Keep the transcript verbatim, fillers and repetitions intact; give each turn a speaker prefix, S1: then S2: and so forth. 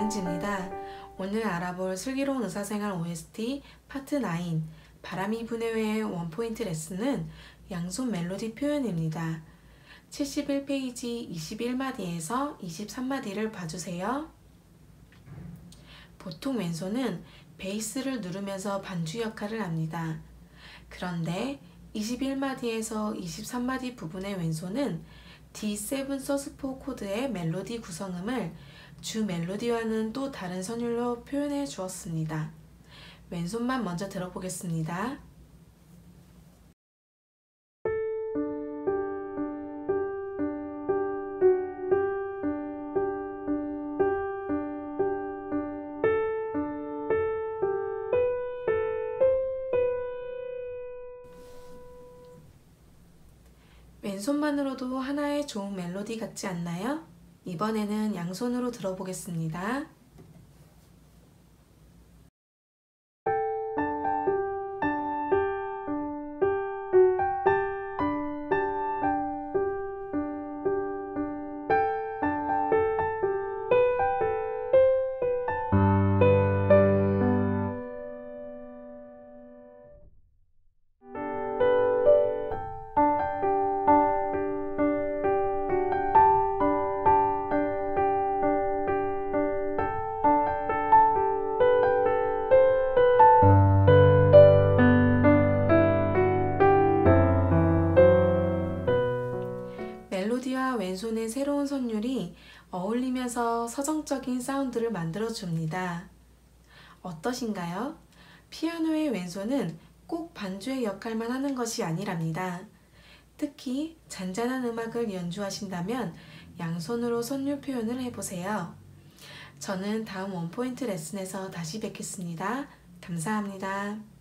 S1: 김은지입니다. 오늘 알아볼 슬기로운 의사생활 오에스티 파트 나인 바람이 부네 외의 원포인트 레슨은 양손 멜로디 표현입니다. 칠십일 페이지 이십일 마디에서 이십삼 마디를 봐주세요. 보통 왼손은 베이스를 누르면서 반주 역할을 합니다. 그런데 이십일 마디에서 이십삼 마디 부분의 왼손은 디 세븐 서스포 코드의 멜로디 구성음을 주 멜로디와는 또 다른 선율로 표현해 주었습니다. 왼손만 먼저 들어보겠습니다. 왼손만으로도 하나의 좋은 멜로디 같지 않나요? 이번에는 양손으로 들어보겠습니다. 멜로디와 왼손의 새로운 선율이 어울리면서 서정적인 사운드를 만들어줍니다. 어떠신가요? 피아노의 왼손은 꼭 반주의 역할만 하는 것이 아니랍니다. 특히 잔잔한 음악을 연주하신다면 양손으로 선율 표현을 해보세요. 저는 다음 원포인트 레슨에서 다시 뵙겠습니다. 감사합니다.